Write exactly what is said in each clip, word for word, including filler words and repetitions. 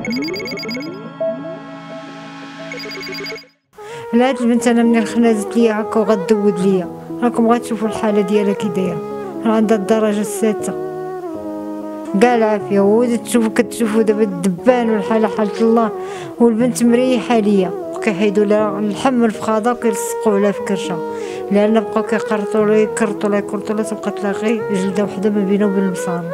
لهاد البنت انا منين خنازت ليا هكا وغدود ليا، راكم غتشوفوا الحاله ديالها كي دايره، راه عندها الدرجه السادسه كاع العافيه. وولد تشوفوا كتشوفوا دابا الدبان والحاله حالة الله، والبنت مريحه ليا وكيحيدوا لها اللحم الفخاضه وكيلصقوا لها في كرشها، لان بقاو كيقرطوا لها يكرطوا لها يكرطوا لها تبقى تلاقي جلده وحده ما بينها وبين المصارم.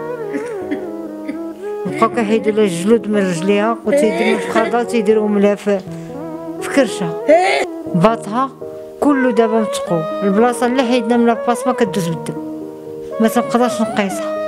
بقاو كيحيدوا لها الجلود من رجليها وتيديروا الفخاضه وتيديروهم لها في في كرشها باطها كله. دابا متقو البلاصه اللي حيدنا منها الباسما كدوز بالدم، ما تنقدرش نقيسها.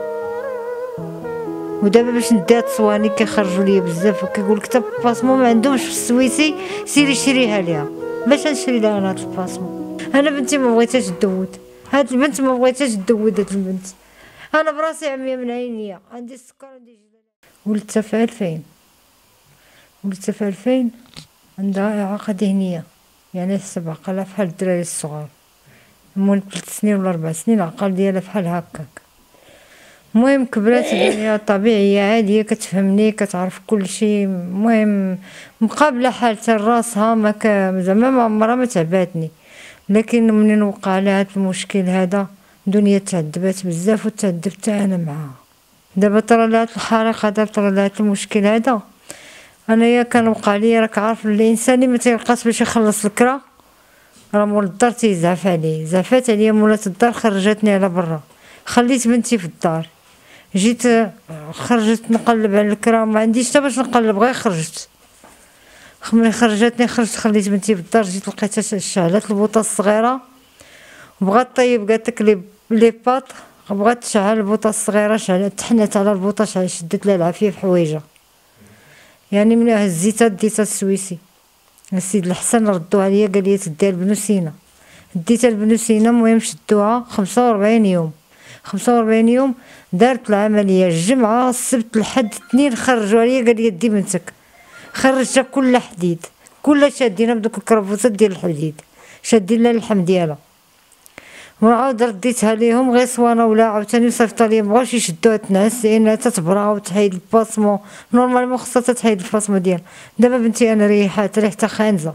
ودابا باش نديها تصواني كيخرجوا ليا بزاف وكيقول لك حتى الباسمو ما عندهمش في السويسي، سيري شريها ليها. باش نشري لها انا هاد الباسمو؟ انا بنتي ما بغيتهاش تدود، هاد البنت ما بغيتهاش تدود. هاد البنت انا براسي عمية من عينيا، عندي السكر عندي جلال. ولدتها في ألفين، ولدتها في ألفين عندها إعاقة ذهنية، يعني حسب عقلها فحال الدراري الصغار، مول ثلاث سنين ولا أربع سنين العقل ديالها فحال هكاك. المهم كبرات هي طبيعية عادية، كتفهمني كتعرف كل شيء. المهم مقابلة حالتها راسها ما زعما ما عمرها ما تعباتني، لكن منين وقع لها هاد المشكل هذا الدنيا تعذبات بزاف وتعذبت حتى انا معاها. دابا طرا لها الحريق هذا، طرا لها المشكل هذا، انايا كان وقع لي راك عارف الانسان اللي ما تيلقاش باش يخلص الكرا راه مول الدار تيزعف عليه. زعفات عليا مولات الدار، خرجتني على برا، خليت بنتي في الدار. جيت خرجت نقلب على الكرا، ما عنديش حتى باش نقلب، غير خرجت. ملي خرجتني خرجت خليت بنتي في الدار، جيت لقيتها شعلات البوطه الصغيره وبغات طيب قالت لك لي لي باط، بغات تشعل البوطه الصغيره، شعلت تحنات على البوطه، شعلت شدت لها العافيه في حوايجها. يعني ملي هزيتها ديتها السويسي، السيد الحسن ردوها ليا قال لي تديها لبنو سينا، ديتها لبنو سينا. المهم شدوها خمسة وربعين يوم، خمسة وربعين يوم دارت العمليه. الجمعه السبت الحد الاثنين خرجوا عليا قال لي دي بنتك، خرجتها كلها حديد، كلها شادينها بدوك الكرافوسات ديال الحديد، شادين لها اللحم ديالها. وعاود رديتها ليهم غير صوانه ولا عاوتاني صيفطها ليا، مبغاوش يشدوها تنعس لانها تتبرا وتحيد الباسمو، نورمالمون خصها تحيد الباسمو ديالها. دابا بنتي انا ريحات ريحتها خانزه،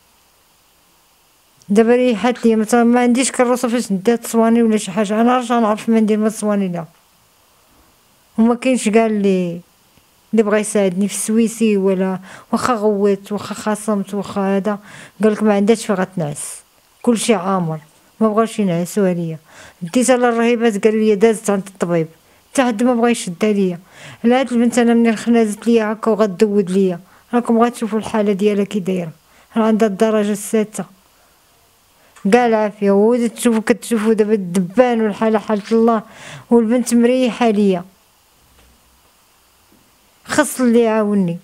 دابا ريحات ليا مثلا ما عنديش كروسه فاش نديها تصواني ولا شي حاجه، انا راه نعرف ما ندير ما تصواني لها. وما كاينش كاع اللي اللي بغى يساعدني في السويسي، ولا واخا غوت واخا خاصمت واخا هذا قالك ما عندهاش فين غتنعس، كلشي عامر، ما بغاوش ينعسوها ليا. ديتها للرهيبات قالوا لي دازت عند الطبيب، حتى حد ما بغا يشدها ليا. لهاد البنت انا منين خنازت ليا هكا وغدود ليا، راكم غتشوفوا الحاله ديالها كي دايره، راه عندها الدرجه السادسه كاع العافيه. وولد تشوفوا كتشوفوا دابا الدبان والحاله حالة الله، والبنت مريحه ليا. خص اللي يعاوني،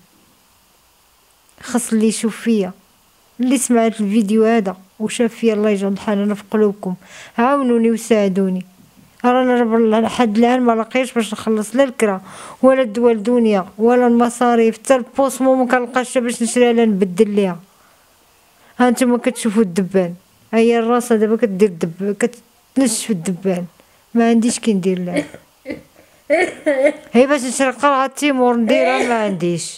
خص اللي يشوف فيا، اللي سمعت الفيديو هذا وشاف فيا الله يجعل الحنانه في قلوبكم، عاونوني وساعدوني. رانا لحد الان ما لقيتش باش نخلص لا الكرا ولا الدواء الدنيا ولا المصاريف، حتى البوسمو ما كنلقاش باش نشريها لا نبدل ليها. ها نتوما كتشوفوا الدبان، هي الراسه دابا كدير دب كتنشف الدبان، ما عنديش كي ندير لها. هي باش نشري قرعه تيمور نديرها ما عنديش.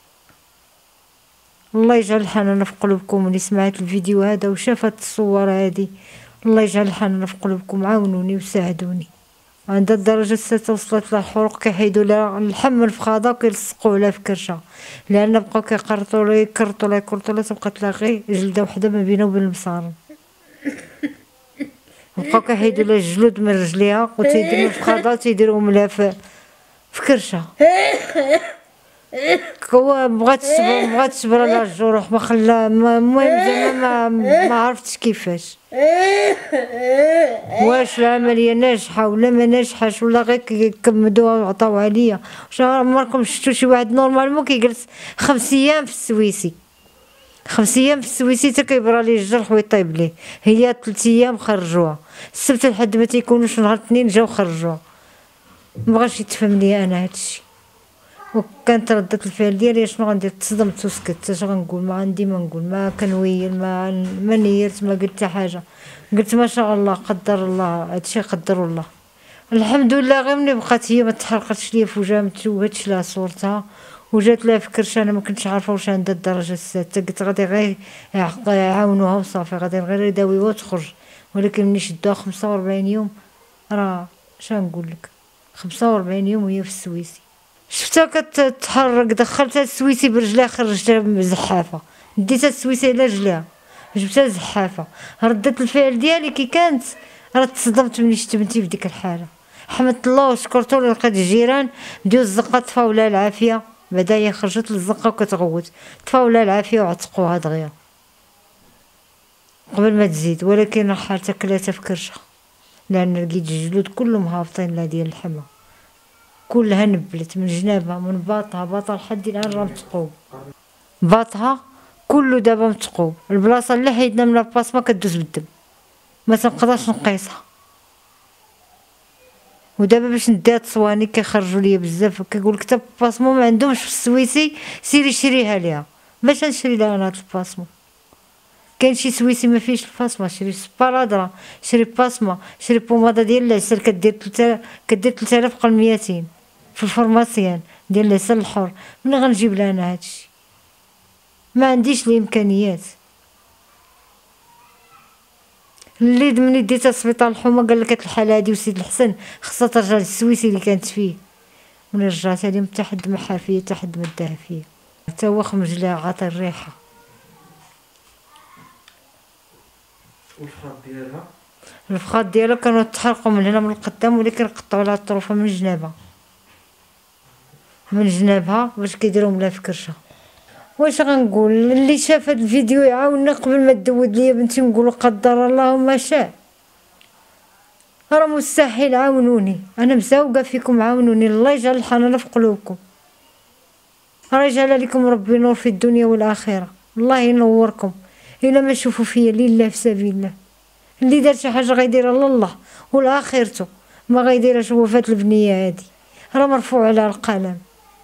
الله يجعل الحنانه في قلوبكم، اللي سمعت الفيديو هذا وشافت الصور هذه الله يجعل الحنانه في قلوبكم، عاونوني وساعدوني. عندها الدرجه السادسه وصلت لها الحروق، كيحيدوا لها اللحم الفخاضه وكيلصقوا لها في كرشها، لان بقاو كيقرطوا لها يكرطوا لها يكرطوا لها تبقى تلاقي جلده وحده ما بينها وبين المصارم. بقاو كيحيدوا لها الجلود من رجليها وتيديروا الفخاضه وتيديروهم لها في في كرشها. هو بغات تصبر بغات تصبر على الجروح ما خلا. المهم زعما ما ما عرفتش كيفاش، واش العمليه ناجحه ولا ما ناجحاش ولا غير كيكمدوها وعطاوها ليا. واش عمركم شفتوا شي واحد نورمالمون كيجلس خمس ايام في السويسي، خمس ايام في السويسي حتى كيبرى ليه الجرح ويطيب ليه؟ هي ثلاث ايام خرجوها، السبت الحد ما تيكونوش نهار الاثنين جاو خرجوها. مبغاش يتفهم ليا انا هادشي، وكانت ردة الفعل ديالي شنو غندير؟ تصدمت وسكت. اش غنقول؟ ما عندي ما نقول، ما كنويل، ما ما نيرت، ما قلت حتى حاجه. قلت ما شاء الله قدر الله، هادشي قدر الله الحمد لله. غير ملي بقات هي ما تحرقتش ليا في وجهها، ما تشوهتش لها صورتها وجات لها في كرشه، انا ما كنتش عارفه واش عندها الدرجه السادسه، قلت غادي غير يعاونوها وصافي، غادي غير يداويوها وتخرج. ولكن ملي شدوها خمسة وربعين يوم، راه اش غنقول لك، خمسة وربعين يوم وهي في السويسي. شفتها كتتحرك، دخلتها السويسي برجلها، خرجتها زحافه، ديتها السويسي على رجلها، جبتها زحافه. ردة الفعل ديالي كي كانت، راه تصدمت ملي شفت بنتي في ديك الحاله. حمدت الله وشكرته، لقيت الجيران ديو الزقه طفاو لها العافيه، بعدا هي خرجت للزقه وكتغوت، طفاو لها العافيه وعتقوها دغيا قبل ما تزيد. ولكن راه حالتها كلاتها في كرشه، لان لقيت الجلود كلهم هابطين لها ديال اللحمه، كلها نبلت من جنابها، من باطها، باطها لحد الان راه متقوب، باطها كله دابا متقوب. البلاصه اللي حيدنا من الباسما كدوز بالدم، ما تنقدرش نقيسها. ودابا باش نديها تصواني كيخرجوا ليا بزاف، كيقول لك حتى الباسمو ما عندهمش في السويسي، سيري شريها ليها. باش نشري لها انا هاد الباسمو؟ كاين شي سويسي ما فيهش الباسما، شري سبارادرا، شري باسما، شري بوماده ديال العسل كدير تلت كدير ثلاثة آلاف قل ميتين في الفرماسيان ديال العسل الحر. منين غنجيب لها انا هادشي؟ ما عنديش الامكانيات. اللي ملي ديتها لسبيطار الحومه قال لك هاد الحاله هادي وسيد الحسن خصها ترجع للسويسي اللي كانت فيه. ملي رجعت هادي حتى حد ما حا فيا، حتى حد ما داها فيا، حتى هو خمج ليها عاطي الريحه. والفخاد ديالها الفخاد ديالها كانوا تحرقوا من هنا من القدام، ولكن قطعوا لها الطروفه من جنابها، من جنابها باش كيديروهم لها في كرشه. واش غنقول؟ اللي شاف هاد الفيديو يعاوننا قبل ما تدود ليا بنتي، نقولوا قدر الله ما شاء. راه مستحيل، عاونوني، انا مزوقه فيكم، عاونوني. الله يجعل الحنانه في قلوبكم، راه يجعل لكم ربي نور في الدنيا والاخره. الله ينوركم. الا ما شوفوا فيا لله في سبيل الله، اللي دار شي حاجه غيديرها لله والاخرته، ما غيديرهاش هو. فات البنيه هادي راه مرفوع على القلم.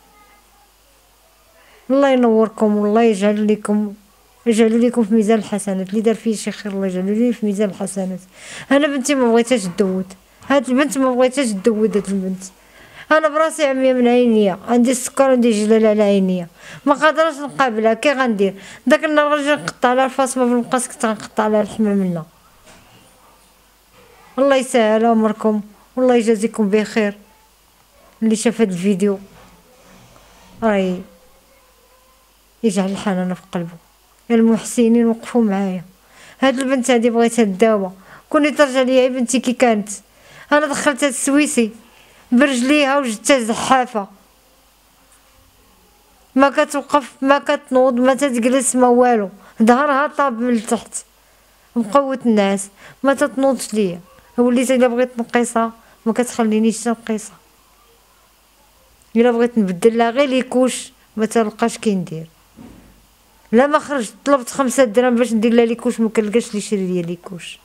الله ينوركم، والله يجعل لكم، يجعل لكم في ميزان الحسنات. اللي دار فيه شي خير الله يجعل لي في ميزان الحسنات. انا بنتي ما بغيتهاش تدود، هاد البنت ما بغيتهاش تدود. هاد البنت انا براسي عمية من عينيا، عندي السكر عندي جلال على عينيا، ما قادراش نقابلها. كي غندير؟ داك النهار غنجي نقطع لها الفاصمه في المقاس، كنت غنقطع لها اللحمه منها. الله يسهل امركم، والله يجازيكم بخير. اللي شاف هاد الفيديو راهي يجعل الحنانه في قلبه. المحسنين وقفوا معايا. هاد البنت هادي بغيتها الدواء، كوني ترجع ليا بنتي كي كانت. انا دخلتها السويسي برجليها وجدتها زحافه، ما كتوقف، ما كتنوض، ما تتجلس، ما والو، ظهرها طاب من التحت مقوت الناس، ما تتنوضش ليا. وليت الا بغيت نقيسها ما كتخلينيش نقيسها، الا بغيت نبدل لها غير ليكوش ما تلقاش كي ندير. لا ما خرجت طلبت خمسة دراهم باش ندير لها ليكوش، ما كنلقاش اللي يشري ليا ليكوش،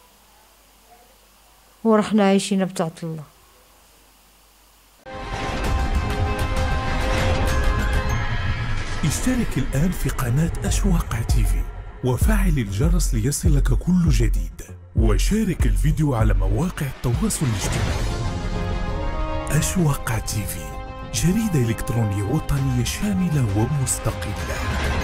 ورحنا عايشين بطاعة الله. اشترك الآن في قناة أشواق تيفي وفعل الجرس ليصلك كل جديد، وشارك الفيديو على مواقع التواصل الاجتماعي. أشواق تيفي، جريدة إلكترونية وطنية شاملة ومستقلة.